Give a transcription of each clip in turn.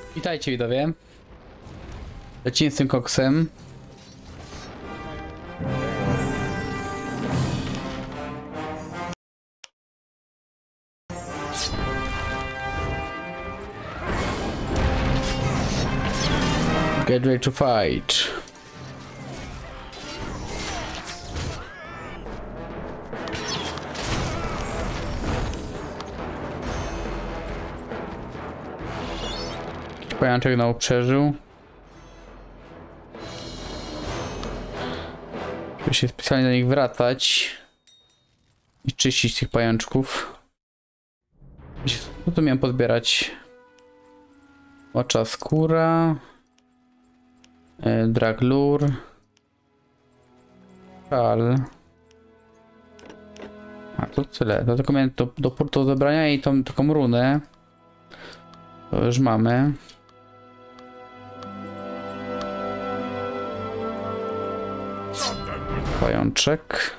Witajcie widzowie. Lecimy z tym koksem. Get ready to fight. Pajączek znowu przeżył. Żeby się specjalnie do nich wracać i czyścić tych pajączków. Co tu miałem pozbierać? Ocza skóra, draglur, szal. A to tyle. To tylko miałem do portu zebrania i tą taką runę. To już mamy. Pajączek.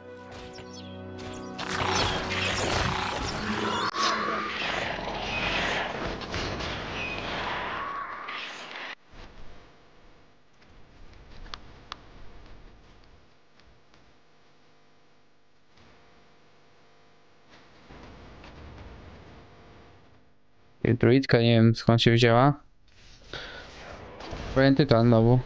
Druidka, nie wiem skąd się wzięła. Powiem tytan znowu.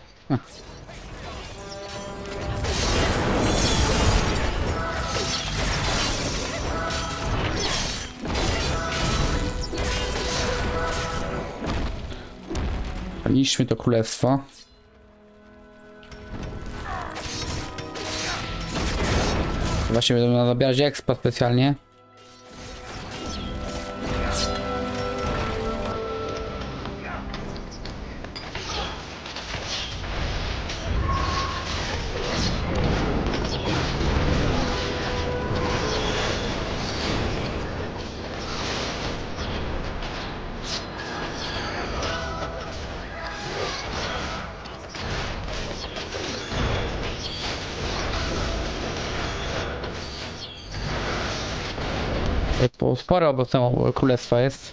Niszczmy to królestwo. Właśnie będą zabierać expa specjalnie. Sporo obecnie królestwa jest.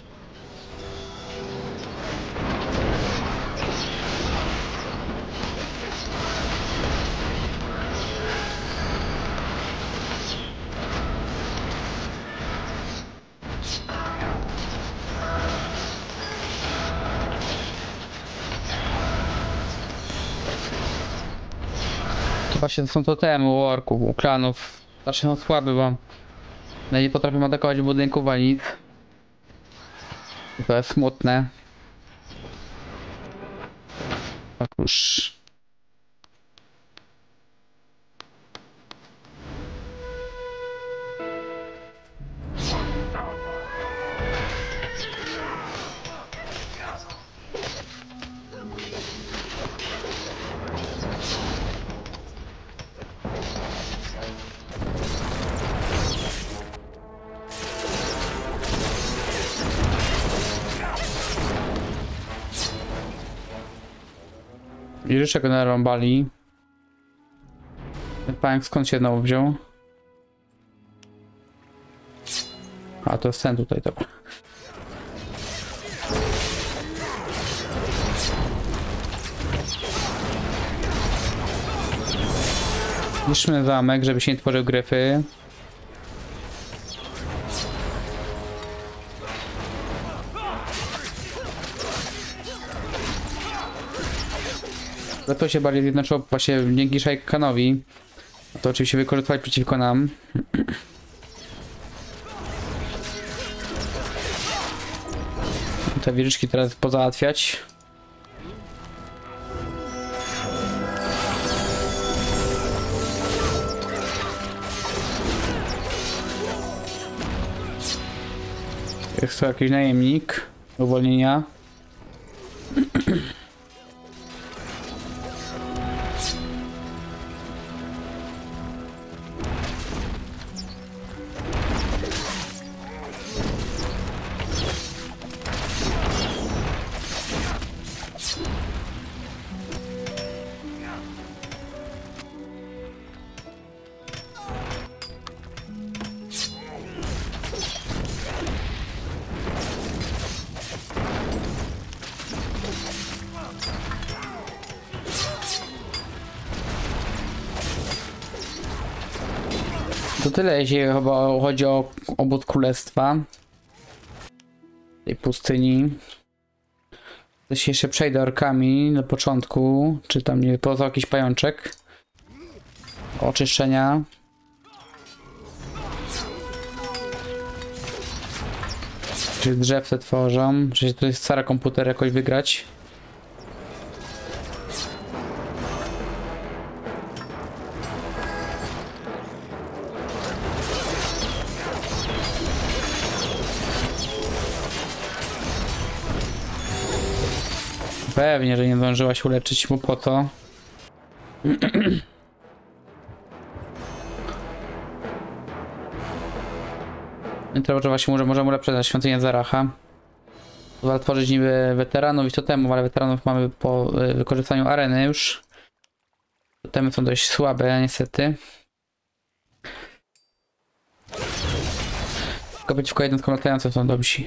To właśnie są totemy u orków, u klanów. Znaczy no słaby wam. Nie potrafią atakować budynków ani nic. To jest smutne. Tak już. I życzę go narąbali. Ten pająk skąd się znowu wziął? A to jest ten tutaj, dobra. Niszczmy zamek, żeby się nie tworzył gryfy. To się bardziej zjednoczyło właśnie dzięki Shai Kahanowi. To oczywiście wykorzystywać przeciwko nam. Te wieżyczki teraz pozałatwiać. Jest to jakiś najemnik do uwolnienia. To tyle, jeśli chyba chodzi o obwód królestwa. Tej pustyni. Jeśli jeszcze przejdę orkami na początku, czy tam nie poza jakiś pajączek. Oczyszczenia. Czy drzewce tworzą, czy to jest stary komputer jakoś wygrać. Pewnie, że nie zdążyła się uleczyć, bo po co? Teraz właśnie możemy ulepszyć świątynię Zaracha. Pozwala tworzyć niby weteranów i totemów, ale weteranów mamy po wykorzystaniu areny już. Totemy są dość słabe, niestety. Tylko przeciwko jednostkom latającym są dobrzy.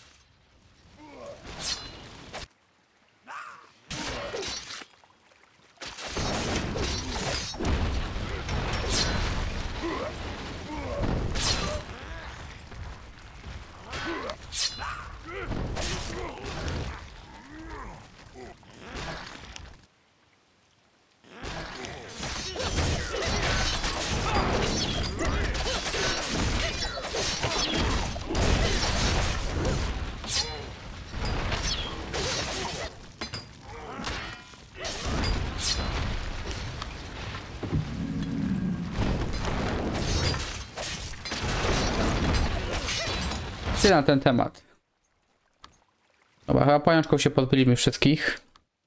Tyle na ten temat. Dobra, chyba pajączków się pozbyliśmy wszystkich.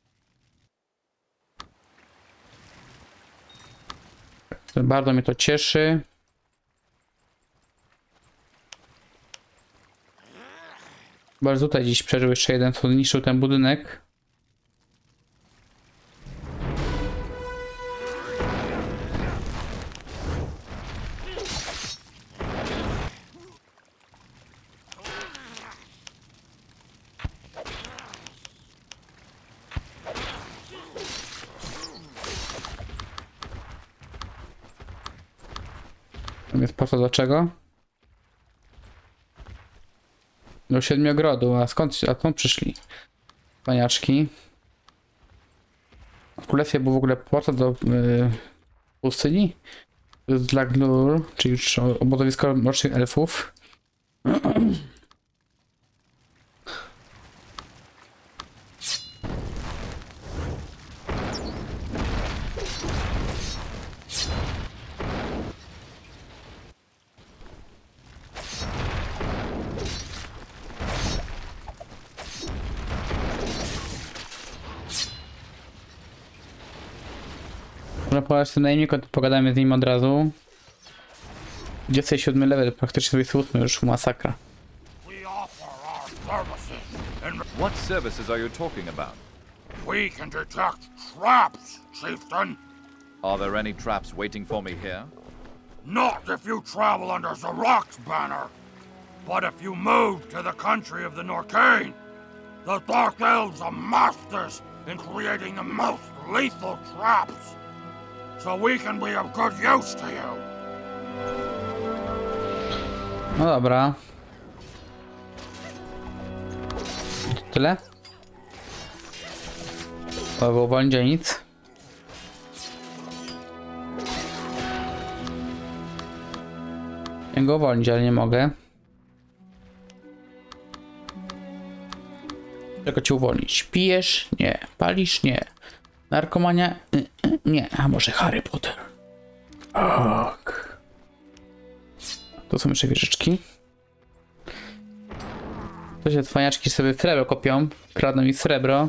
Bardzo mnie to cieszy. Chyba, że tutaj dziś przeżył jeszcze jeden, co zniszczył ten budynek. Jest po co do czego? Do Siedmiogrodu, a skąd przyszli? Paniaczki. W królestwie był w ogóle po co do pustyni? To jest dla Glur, czyli już obozowisko mrocznych elfów. Można pogadać z tym najemnikiem, to pogadamy z nim od razu. 27 level, praktycznie 28 już masakra. What services are you talking about? We can detect traps, chieftain. Are there any traps waiting for me here? Not if you travel under Zarok's banner, but if you move to the country of the Norcane. The Dark Elves are masters in creating the most lethal traps. So we can be of good use to you. No dobra. To tyle? To było uwolnić nic. Chciałem go uwolnić, ale nie mogę. Czego cię uwolnić? Pijesz? Nie. Palisz? Nie. Narkomania? Nie. A może Harry Potter? Tak. To są jeszcze wieżyczki. To się cwaniaczki sobie srebro kopią. Kradną mi srebro.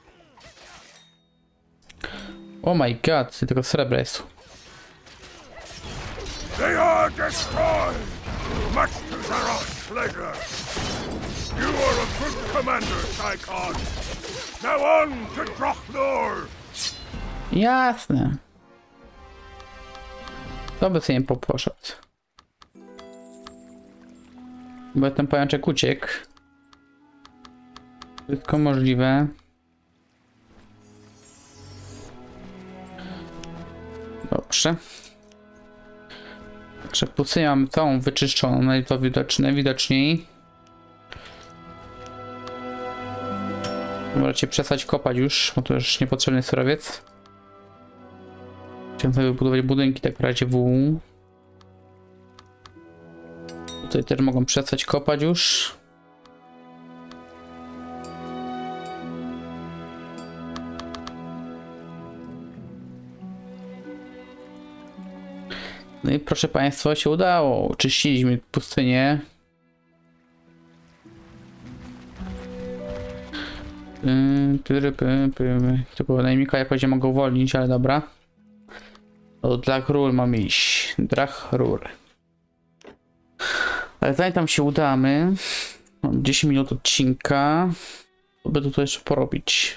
Oh my god, tylko srebra jest. They are destroyed, much to Zarok's pleasure. You are a good commander, Tychon. Now on to Drochnor. Jasne. To by sobie nie poszedł. Bo ten pajączek uciekł. Wszystko możliwe. Dobrze. Także pustynię mamy całą wyczyszczoną, najwidoczniej. Możecie przestać kopać już, bo to już niepotrzebny surowiec. Chciałem sobie wybudować budynki tak w razie W. Tutaj też mogą przestać kopać już. No i proszę Państwa, się udało. Oczyściliśmy pustynię. Tylko najemnika jakoś nie mogę uwolnić, ale dobra. Do Drachrur mamy iść. Drachrur. Ale zanim tam się udamy, mam 10 minut odcinka. To by to jeszcze porobić.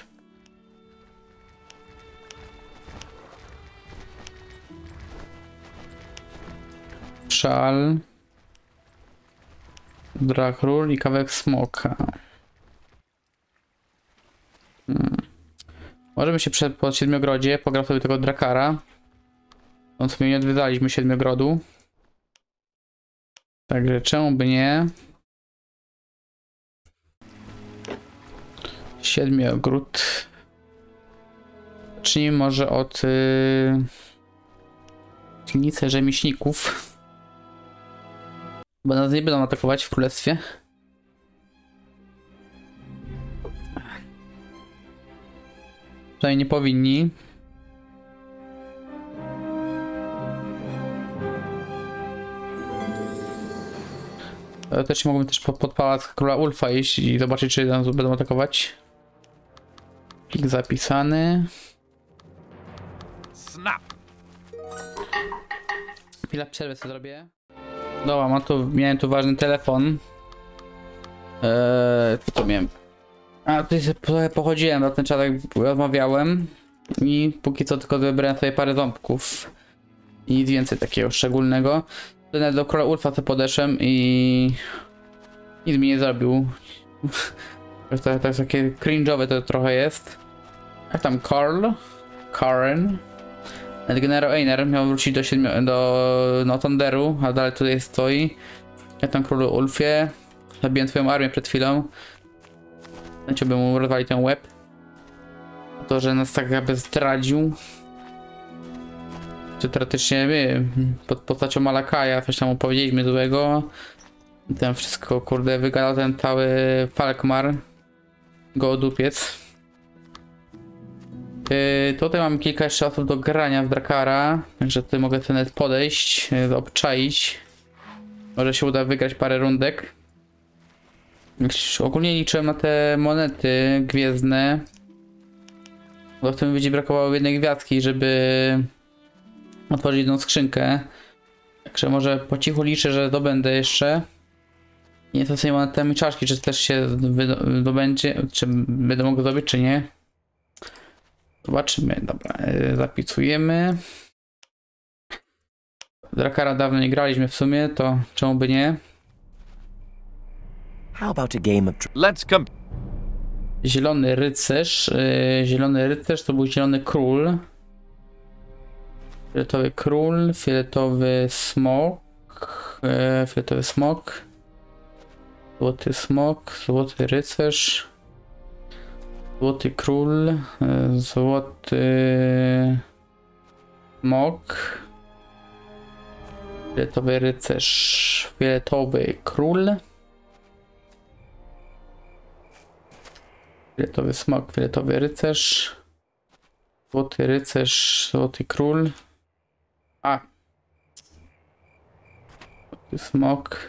Szal. Drachrur i kawałek smoka. Możemy się po Siedmiogrodzie pograć sobie tego Drakara. On sobie nie odwiedzaliśmy Siedmiogrodu. Także czemu by nie? Siedmiogród. Zacznijmy może od dzielnicy rzemieślników. Bo nas nie będą atakować w królestwie. Przynajmniej nie powinni. Też mogłem też pod pałac króla Ulfa iść i zobaczyć, czy nas będą atakować. Plik zapisany. Snap! Chwila przerwy sobie zrobię. Dobra, miałem tu ważny telefon. Co to miałem? A tutaj sobie pochodziłem na ten czas, jak rozmawiałem. I póki co tylko wybrałem sobie parę ząbków. I nic więcej takiego szczególnego. Nawet do króla Ulfa co podeszłem i nic mi nie zrobił. To jest takie cringe'owe to trochę jest. Jak tam Karen. Nawet generał Einar miał wrócić do Thunderu, a dalej tutaj stoi. Jak tam królu Ulfie. Zabiłem twoją armię przed chwilą. Chciałbym mu rozwalić ten łeb. To, że nas tak jakby zdradził. Czy teoretycznie my pod postacią Malakaja coś tam opowiedzieliśmy złego. Ten wszystko kurde wygadał ten cały Falkmar. Gołodupiec. Tutaj mam kilka jeszcze osób do grania w Drakara. Także tutaj mogę sobie nawet podejść, obczaić. Może się uda wygrać parę rundek. Ogólnie liczyłem na te monety gwiezdne. Bo w tym będzie brakowało jednej gwiazdki, żeby otworzyć jedną skrzynkę. Także może po cichu liczę, że dobędę jeszcze. Nie to sobie monetami czaszki, czy też się dobędzie, czy będę mógł zdobyć, czy nie. Zobaczymy. Dobra, zapisujemy. Drakara dawno nie graliśmy w sumie, to czemu by nie? How about a game of Let's come. Zielony rycerz. Zielony rycerz to był zielony król. Fioletowy król, fioletowy smok. Fioletowy smok. Złoty smok, złoty rycerz. Złoty król, złoty smok. Fioletowy rycerz, fioletowy król. Fioletowy smok, fioletowy rycerz. Złoty rycerz, złoty król. A. Złoty smok.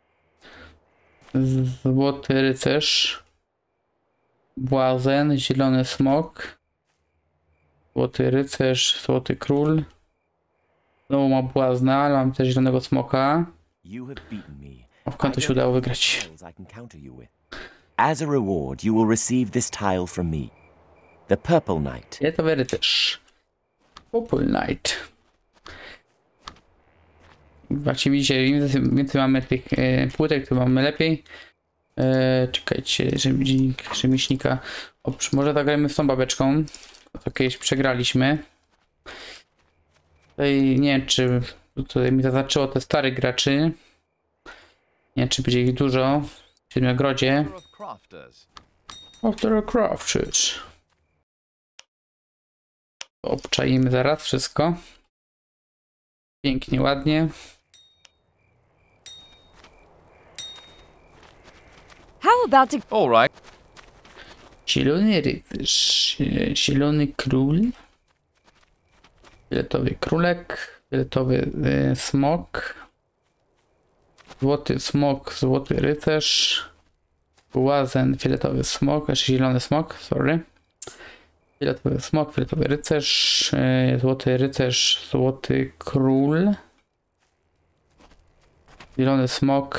Złoty rycerz. Błazen, zielony smok. Złoty rycerz, złoty król. Znowu ma błazna, ale mam też zielonego smoka. W końcu się udało wygrać. As a reward, you will receive this tile from me. The Purple Knight. Fioletowy rycerz. Purple Knight. Właśnie widzicie, im więcej mamy tych płytek, to mamy lepiej. Czekajcie, rzemieślnika. Może zagrajmy z tą babeczką. To kiedyś przegraliśmy. Tutaj nie wiem, czy Tutaj mi zaznaczyło te starych graczy. Nie wiem, czy będzie ich dużo w Siedmiogrodzie. Number of crafters. After a crafters. Obczaimy zaraz wszystko. Pięknie, ładnie. How about a All right. Zielony rycerz, zielony król, fioletowy królek, fioletowy smok, złoty smok, złoty rycerz, łazen, fioletowy smok, znaczy zielony smok, sorry. Fioletowy smok, fioletowy rycerz, złoty rycerz, złoty król, zielony smok,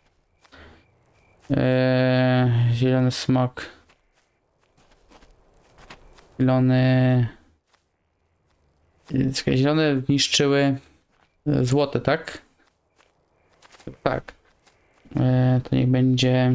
zielony smok, zielone niszczyły złote, tak? Tak. To niech będzie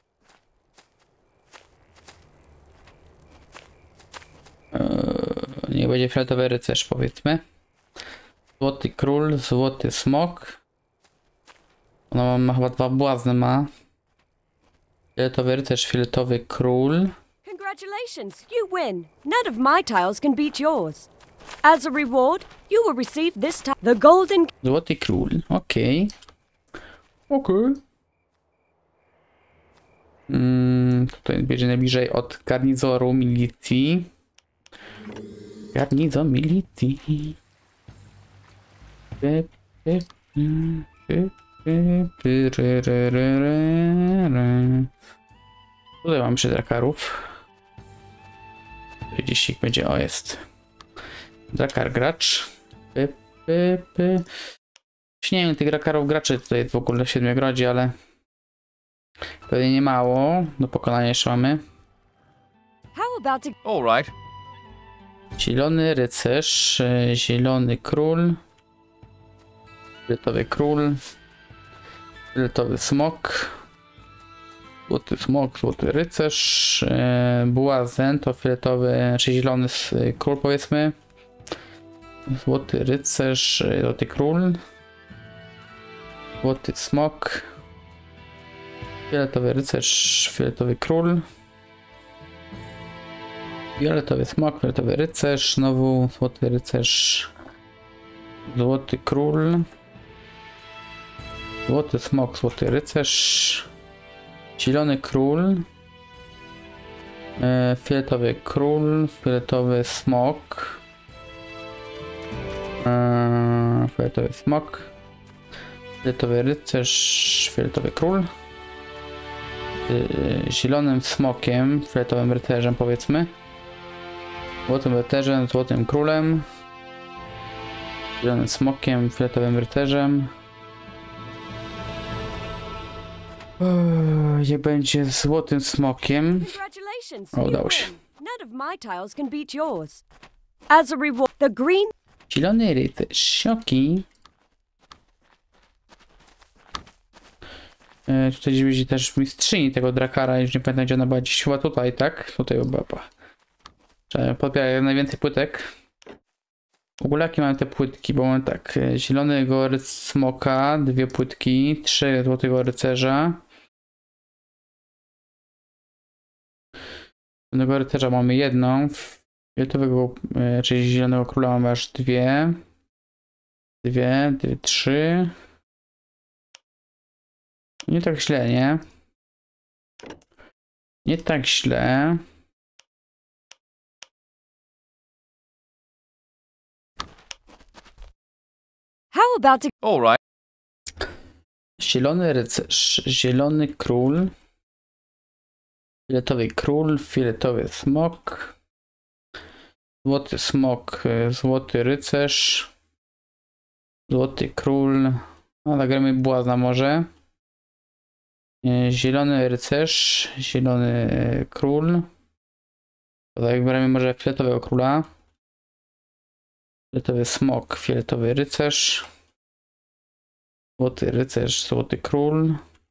niech będzie fioletowy rycerz, powiedzmy. Złoty król, złoty smok. Ona ma chyba dwa błazny ma. Fioletowy rycerz, fioletowy król. Congratulations, you win. None of my tiles can beat yours. As a reward, you will receive this tile. The golden Złoty król, okej. Okej. Tutaj będzie najbliżej od garnizoru milicji. Garnizon milicji. Tutaj mam 3 drakarów. Gdzieś ich będzie, o jest. Drakar gracz. Nie wiem, tych drakarów graczy tutaj jest w ogóle w Siedmiogrodzie, ale pewnie nie mało. Do pokonania jeszcze mamy. How about a All right. Zielony rycerz, zielony król, fioletowy król, fioletowy smok, złoty rycerz, błazen to fioletowy, czy zielony król powiedzmy, złoty rycerz, złoty król, złoty smok, fioletowy rycerz, fioletowy król, fioletowy smok, fioletowy rycerz, znowu złoty rycerz, złoty król, złoty smok, złoty rycerz, zielony król, fioletowy król, fioletowy smok, fioletowy smok, fioletowy rycerz, fioletowy król, zielonym smokiem, fioletowym rycerzem powiedzmy, złotym rycerzem, złotym królem, zielonym smokiem, fioletowym rycerzem. Niech będzie złotym smokiem. congratulations, O, you udało się. win. None of my tiles can beat yours. As a reward, the green Zielony rycerz, sioki. Tutaj gdzieś będzie też mistrzyni tego drakara, już nie pamiętam gdzie ona była, gdzieś chyba tutaj, tak? Tutaj była. Trzeba podbierać najwięcej płytek. W ogóle jakie mamy te płytki, bo mamy tak, zielonego smoka, 2 płytki, 3 złotego rycerza. Zielonego rycerza mamy jedną, fioletowego, czyli zielonego króla mamy aż 2. 3. Nie tak źle, nie? Nie tak źle. How about a All right. Zielony rycerz, zielony król, fioletowy król, fioletowy smok, złoty smok, złoty rycerz, złoty król, no zagramy błazna może, zielony rycerz, zielony król, zagramy może fioletowego króla, fioletowy smok, fioletowy rycerz, złoty rycerz, złoty król,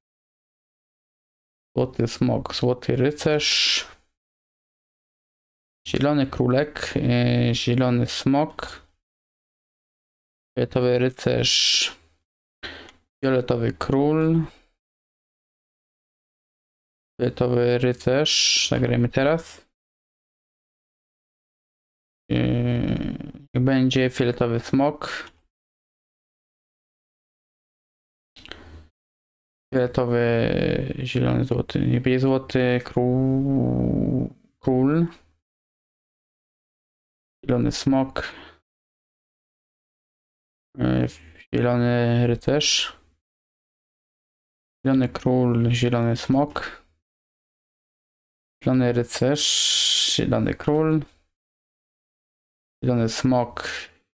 złoty smok, złoty rycerz, zielony królek, zielony smok, Fioletowy rycerz. Fioletowy król. Fioletowy rycerz. Zagrajmy teraz. Będzie fioletowy smok. Fioletowy, zielony, złoty. Nie będzie złoty król. Zielony smok. Zielony rycerz. Zielony król, zielony smok. Zielony rycerz, zielony król. Zielony smok.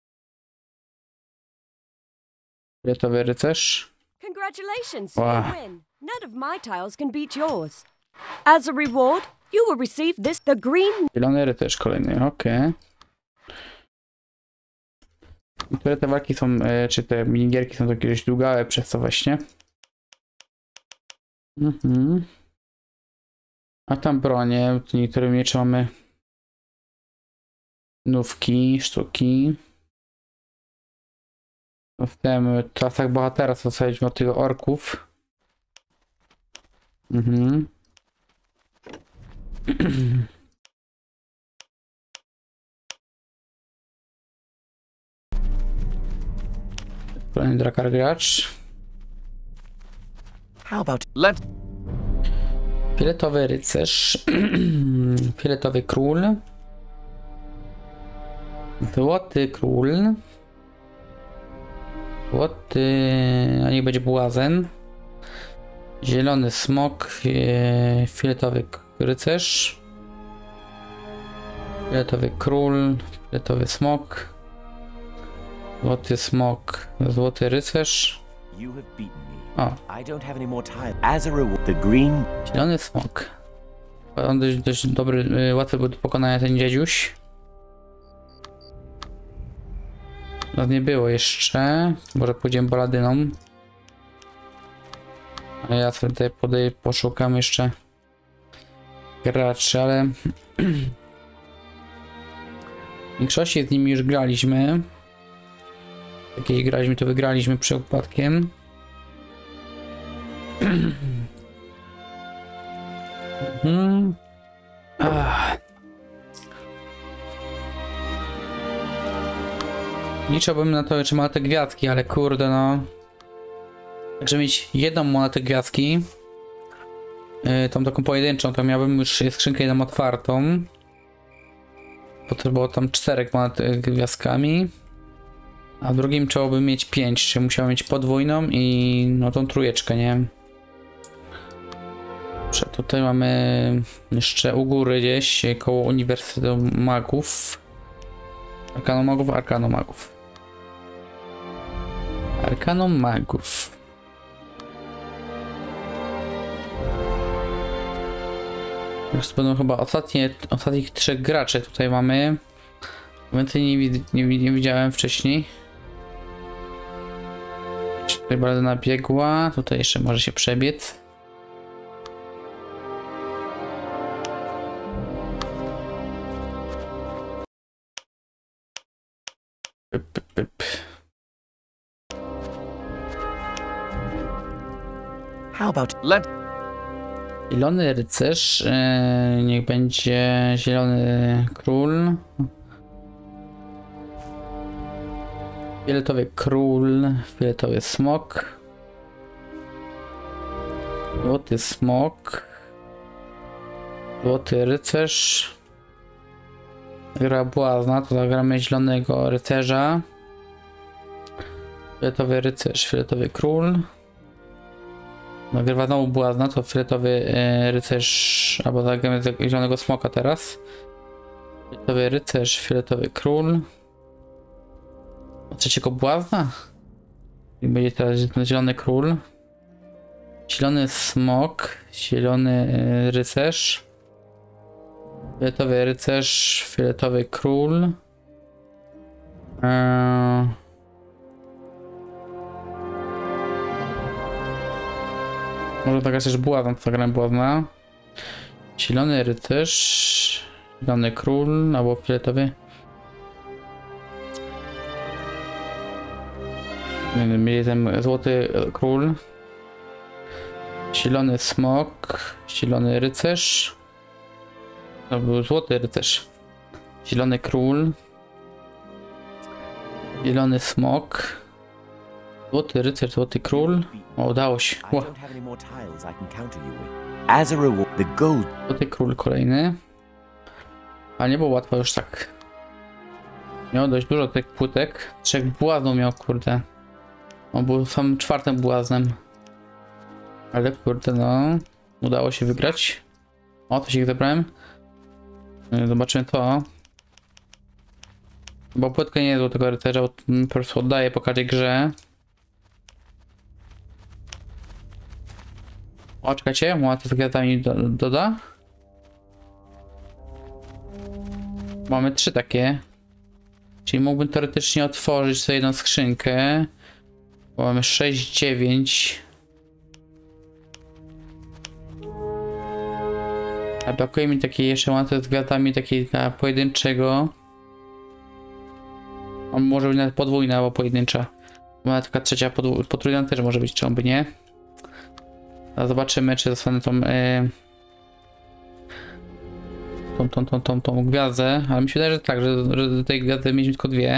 Fioletowy rycerz. Congratulations, Wow. you win. None of my tiles can beat yours. As a reward, you will receive the green. Zielony rycerz kolejny, okej. Niektóre te walki są, czy te minigierki są jakieś długawe przez to właśnie. A tam bronie, niektóre miecze mamy nówki, sztuki. W tym czasach bohatera zostaliśmy od tych orków. Kolejny Drakar gracz. How about Let Fioletowy rycerz. Fioletowy król. Złoty król. Złoty... a niech będzie błazen. Zielony smok. Fioletowy rycerz. Fioletowy król. Fioletowy smok. Złoty smok. Złoty rycerz. you have beaten me? O, I don't have any more time. As a reward, the green. zielony smok. On dość dobry, łatwy był do pokonania ten dziedziuś. No nie było jeszcze. Może pójdziemy baladyną. A ja sobie tutaj poszukam jeszcze graczy, ale w większości z nimi już graliśmy. Jakieś graliśmy, to wygraliśmy przypadkiem. Liczyłbym na to, że ma te gwiazdki, ale kurde no. Także mieć jedną monetę gwiazdki, tą taką pojedynczą, to miałbym już skrzynkę jedną otwartą. Potrzebowało tam 4 monet gwiazdkami. A w drugim trzeba by mieć 5, czyli musiał mieć podwójną i no tą trójeczkę, nie? Tutaj mamy jeszcze u góry gdzieś koło Uniwersytetu Magów. Arkanomagów, Arkanomagów. Arkanomagów. Już będą chyba ostatnich 3 graczy tutaj mamy. Więcej nie widziałem wcześniej. Tutaj Baladyna biegła, tutaj jeszcze może się przebiec. How about let Zielony rycerz, niech będzie zielony król. Fioletowy król, fioletowy smok. Złoty smok. Złoty rycerz. Gra błazna, to zagramy zielonego rycerza. Fioletowy rycerz, fioletowy król. Nagrywa znowu błazna, to fioletowy rycerz, albo zagramy zielonego smoka teraz. Fioletowy rycerz, fioletowy król. Trzeciego błazna? I będzie teraz zielony król. Zielony smok, zielony rycerz. Fioletowy rycerz, fioletowy król. Może zagrać też błazna, to zagrałem błazna. Zielony rycerz, zielony król, albo fioletowy. Mieli ten złoty król. Zielony smok. Zielony rycerz. To był złoty rycerz. Zielony król. Zielony smok. Złoty rycerz, złoty król. O, udało się. I don't have any more tiles I can counter you with. As a reward, the gold. Złoty król kolejny. Ale nie było łatwo już tak. Miał dość dużo tych płytek. 3 błaznów miał, kurde. On był sam 4. błaznem. Ale kurde, no. Udało się wygrać. O, to się ich zebrałem. Zobaczymy to. Bo płytka nie jest złotego rycerza, bo po prostu oddaję po każdej grze. O, czekajcie, łaty z gwiazdami doda. Mamy 3 takie. Czyli mógłbym teoretycznie otworzyć sobie jedną skrzynkę. Bo mamy 6, 9. A brakuje mi takiej jeszcze łaty z gwiazdami, takiej pojedynczego. On może być nawet podwójna albo pojedyncza. Ona taka trzecia potrójna też może być, czemu by nie. A zobaczymy, czy dostanę tą gwiazdę, ale mi się wydaje, że tak, że tej gwiazdy mieliśmy tylko 2.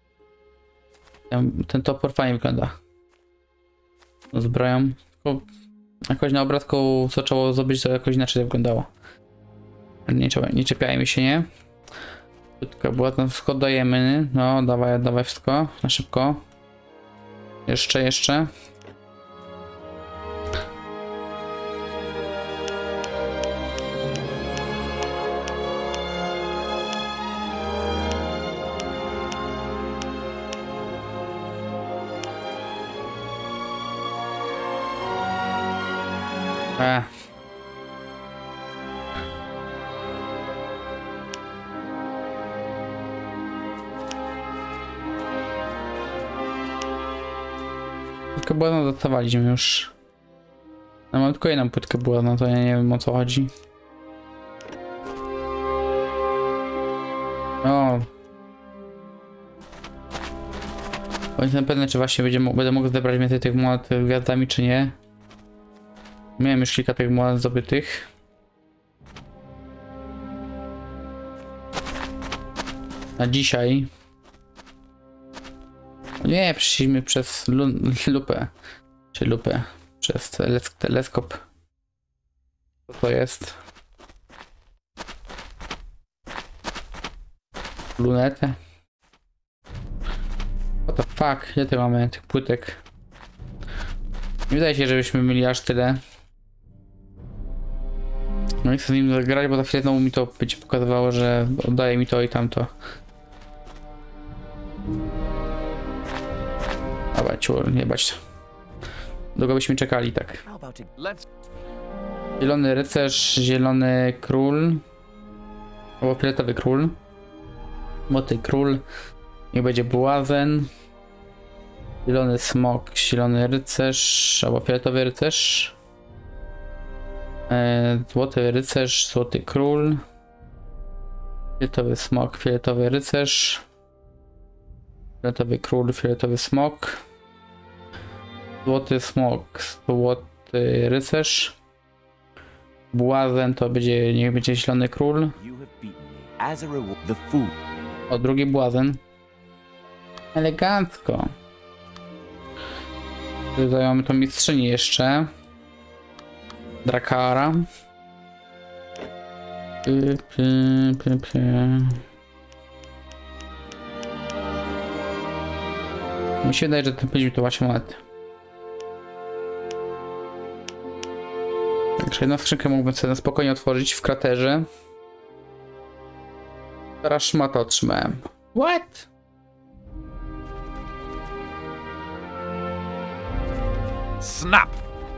Ten topór fajnie wygląda. Zbroją. Tylko jakoś na obrazku co trzeba zrobić, to jakoś inaczej wyglądało. Nie czepiajmy się, nie? Tylko była tam wszystko dajemy. No, dawaj wszystko. Na szybko. Jeszcze. Tylko błazna dostawaliśmy już. No mam tylko jedną płytkę błazna, to ja nie wiem, o co chodzi. O. Bo nie jestem pewny, czy właśnie będę mógł zebrać więcej tych monet gwiazdami, czy nie. Miałem już kilka tych monet zdobytych. Na dzisiaj. Nie, przyszliśmy przez lupę. Czy lupę. Przez teleskop. Co to jest? Lunetę. What the fuck? Ile tutaj mamy tych płytek? Nie wydaje się, żebyśmy mieli aż tyle. No i chcę z nim zagrać, bo za chwilę znowu mi to będzie pokazywało, że oddaje mi to i tamto. Dobra, ciur, nie bać. Długo byśmy czekali, tak. Zielony rycerz, zielony król. Albo fioletowy król. Złoty król. Niech będzie błazen. Zielony smok, zielony rycerz. Albo fioletowy rycerz. Złoty rycerz, złoty król. Fioletowy smok, fioletowy rycerz. Fioletowy król, fioletowy smok. Złoty smok, złoty rycerz. Błazen to będzie, niech będzie zielony król. O, drugi błazen. Elegancko. Tutaj mamy tą mistrzynię jeszcze. Drakara. Mi się wydaje, że ten będzie to właśnie monety. Także jedną skrzynkę mógłbym sobie na spokojnie otworzyć w kraterze. Teraz szmatę otrzymałem. What? Snap!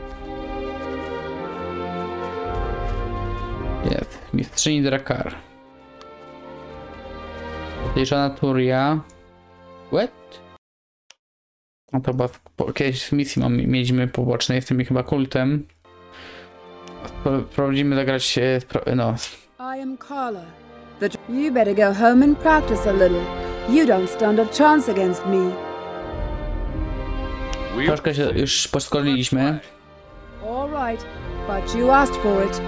Jest. Mistrzyni Drakar. Podejrzana Turia. What? No to chyba kiedyś z misji mieliśmy poboczne. Jestem mi chyba kultem. Sprawdzimy zagrać. No. I am Carla. You better go home and practice a little. You don't stand a chance against me. Troszkę się już poszkoliliśmy. All right, but you asked for it.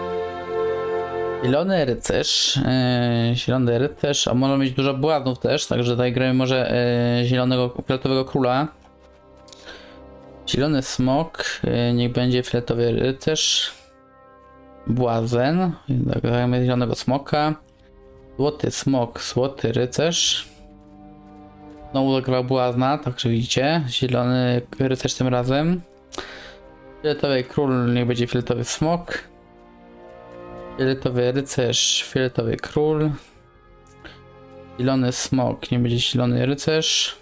Zielony rycerz, a może mieć dużo błaznów też, także tutaj gramy może zielonego, fioletowego króla. Zielony smok, niech będzie fioletowy rycerz. Błazen, gramy zielonego smoka. Złoty smok, złoty rycerz. Znowu zagrał błazna, także widzicie, zielony rycerz tym razem. Fioletowy król, niech będzie fioletowy smok. Fioletowy rycerz, fioletowy król. Zielony smok, nie będzie zielony rycerz.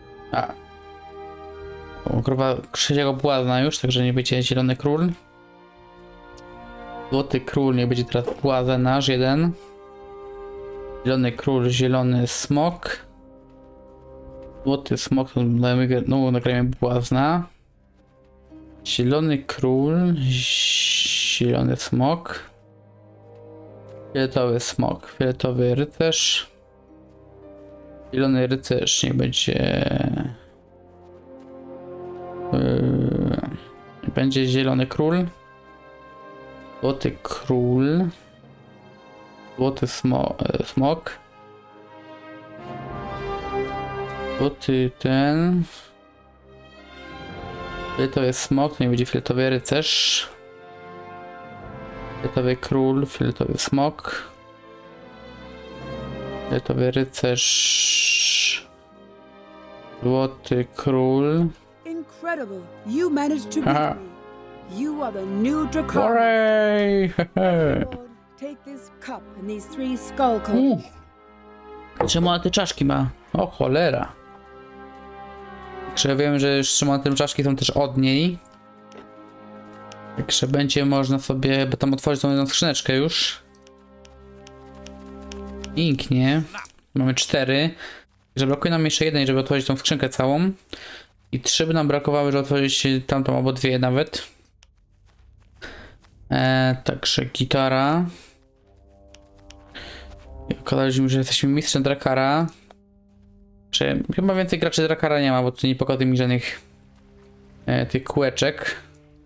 Grupa trzeciego błazna już, także nie będzie zielony król. Złoty król, nie będzie teraz błazen nasz jeden. Zielony król, zielony smok. Złoty smok, no nagrajmy błazna. Zielony król, zielony smok. Fioletowy smok, fioletowy rycerz. Zielony rycerz, nie będzie... będzie zielony król. Złoty król. Złoty smok. Złoty ten. Fioletowy smok, to nie będzie fioletowy rycerz. Fioletowy król, fioletowy smok. Fioletowy rycerz. Złoty król. Incredible. You managed to beat me. You are the new Dracarys. Hooray! Lord, take this cup and these 3 skull copies. Czemu ona te czaszki ma? O cholera. Także wiem, że już trzymane te czaszki są też od niej. Także będzie można sobie, bo tam otworzyć tą jedną skrzyneczkę już. Pięknie. Mamy 4. Także brakuje nam jeszcze jednej, żeby otworzyć tą skrzynkę całą. I 3 by nam brakowały, żeby otworzyć tamtą albo 2 nawet. Także gitara. Okazaliśmy, że jesteśmy mistrzem Drakara. Chyba więcej graczy Drakara nie ma, bo tu nie pokazuję mi żadnych tych kółeczek.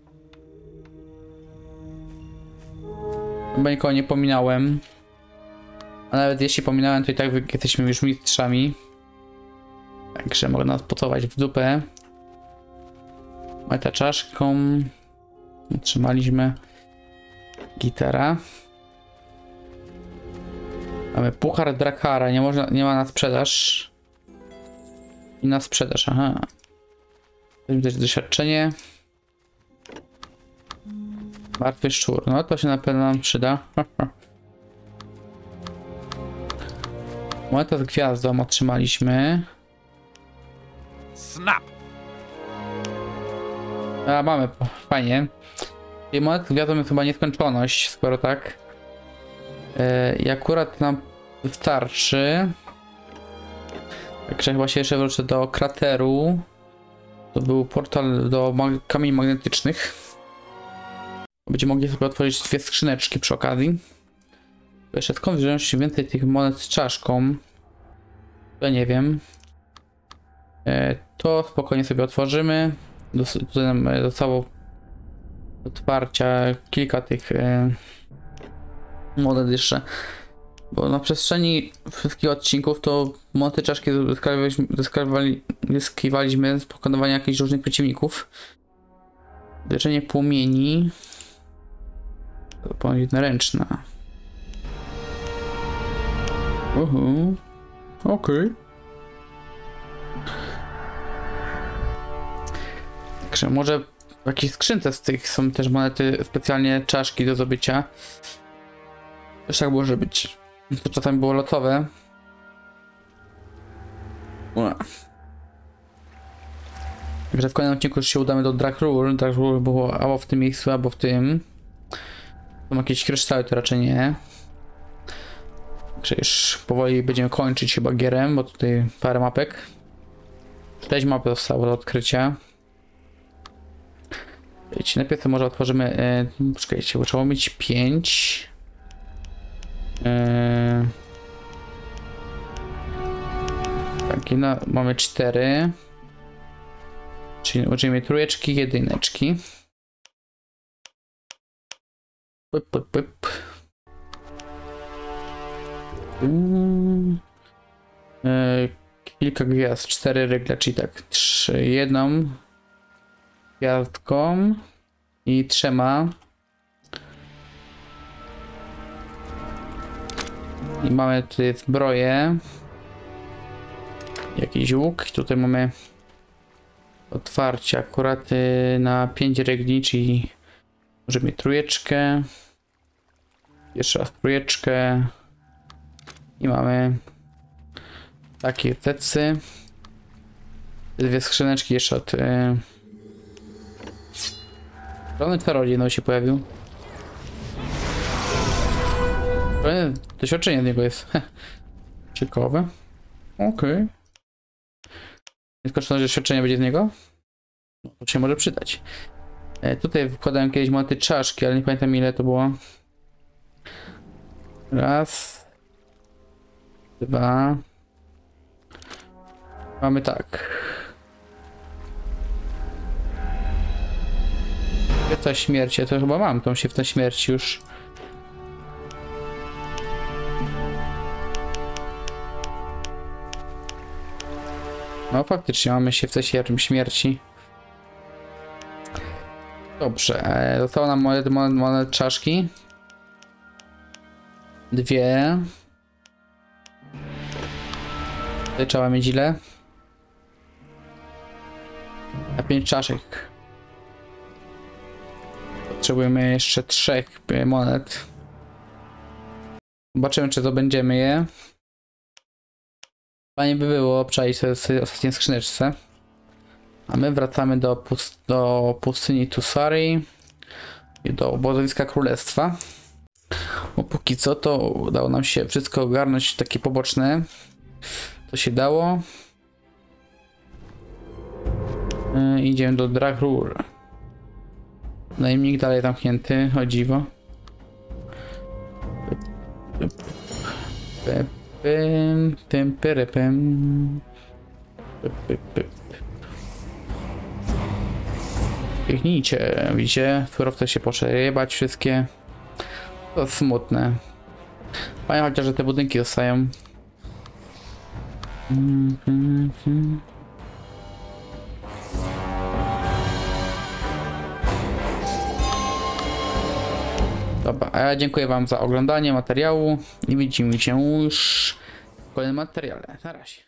Chyba nikogo nie pominąłem. A nawet jeśli pominąłem, to i tak jesteśmy już mistrzami. Także mogę nas pocować w dupę. Meta czaszką. Trzymaliśmy. Gitara. Mamy puchar Drakara, nie ma na sprzedaż. I na sprzedaż, aha. Też doświadczenie. Martwy szczur, no to się na pewno nam przyda. Moneta z gwiazdą otrzymaliśmy. Snap. A mamy, fajnie. I moneta z gwiazdą jest chyba nieskończoność, skoro tak. I akurat nam wystarczy. Także chyba się jeszcze wrócę do krateru. To był portal do kamieni magnetycznych. Będziemy mogli sobie otworzyć 2 skrzyneczki przy okazji. Jeszcze skąd wziąć więcej tych monet z czaszką? Ja nie wiem. To spokojnie sobie otworzymy. Tutaj nam zostało otwarcia kilka tych monet jeszcze. Bo na przestrzeni wszystkich odcinków to monety czaszki zyskiwaliśmy z pokonywania jakichś różnych przeciwników. Leczenie płomieni. To ponad jednoręczna. Okej. Także może w jakiejś skrzynce z tych są też monety, specjalnie czaszki do zdobycia. Też tak może być. To czasami było lotowe. Także w kolejnym odcinku już się udamy do Dracrul. Dracrul było albo w tym miejscu, albo w tym. Są jakieś kryształy, to raczej nie. Także już powoli będziemy kończyć chyba gierem, bo tutaj parę mapek. 6 map zostało do odkrycia. Wiecie, najpierw to może otworzymy... poczekajcie, bo trzeba mieć 5. Tak, mamy 4. Czyli użyjemy trójeczki, jedyneczki. Pyp, pyp, pyp. Kilka gwiazd, 4 rygle, czyli tak, 3, jedną gwiazdką i 3. I mamy tutaj zbroję. Jakiś łuk. Tutaj mamy otwarcie akurat na 5 regli, czyli możemy trójeczkę. Jeszcze raz trójeczkę. I mamy takie tecy. 2 skrzyneczki jeszcze od... Żadny czarodziej się pojawił. Doświadczenie z niego jest. Ciekawe. Okej. Nieskończone doświadczenie będzie z niego? No, to się może przydać. Tutaj wkładałem kiedyś monety czaszki, ale nie pamiętam ile to było. Raz. 2. Mamy tak. Świetna śmierci, ja to chyba mam tą świetną śmierci już. No faktycznie mamy się w cesie śmierci. Dobrze, zostało nam monet czaszki. 2. Tutaj trzeba mieć ile? Na 5 czaszek. Potrzebujemy jeszcze 3 monet. Zobaczymy, czy to będziemy je. Fajnie by było przejść sobie ostatniej skrzyneczce. A my wracamy do pustyni Tusari i do obozowiska królestwa. Bo póki co to udało nam się wszystko ogarnąć takie poboczne. To się dało. Idziemy do Dragrur. Najemnik dalej zamknięty, o dziwo. Biegnijcie, widzicie? Surowce się poszejebać wszystkie. To smutne. Fajnie chociaż, że te budynki zostają. Dobra, a ja dziękuję wam za oglądanie materiału i widzimy się już w kolejnym materiale. Na razie.